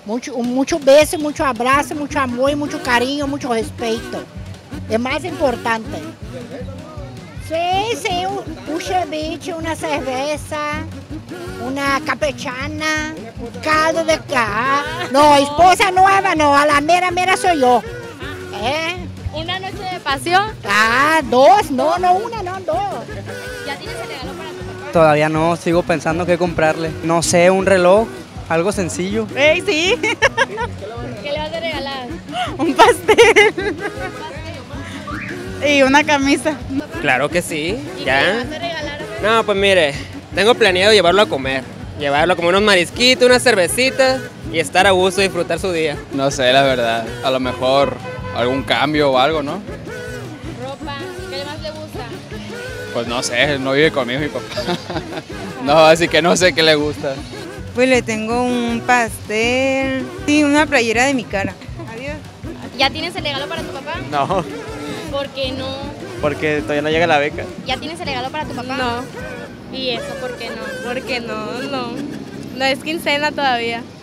Muchos besos, mucho abrazo, mucho amor, mucho cariño, mucho respeto. Es más importante. Sí, un ceviche, una cerveza, una campechana, caldo de carne. No, esposa nueva no, a la mera soy yo. ¿Una noche de pasión? Dos, no, una, no, dos. ¿Ya tienes el regalo para tu papá? Todavía no, sigo pensando qué comprarle. No sé, un reloj, algo sencillo. Sí, ¿Qué le vas a regalar? un pastel y una camisa. Claro que sí, ¿Y ya. qué le vas a regalar? No, pues mire, tengo planeado llevarlo a comer. Llevarlo a comer unos marisquitos, unas cervecitas y estar a gusto y disfrutar su día. No sé, la verdad. A lo mejor algún cambio o algo, ¿no? ¿Ropa? ¿Qué más le gusta? Pues no sé, no vive conmigo mi papá. No, así que no sé qué le gusta. Pues le tengo un pastel y una playera de mi cara. Adiós. ¿Ya tienes el regalo para tu papá? No, ¿Por qué no? porque todavía no llega la beca. ¿Ya tienes el regalo para tu papá? No. ¿Y eso por qué no? Porque no es quincena todavía.